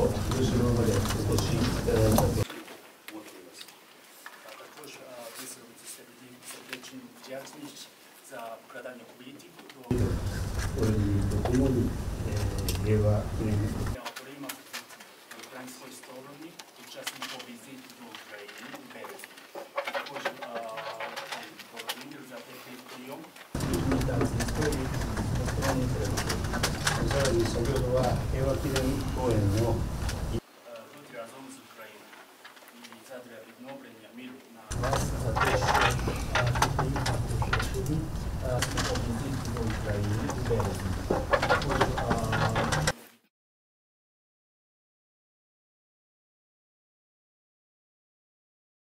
後ろまでお越しいただいたと。これにとともに、平和記念さらに先ほどは平和記念公園の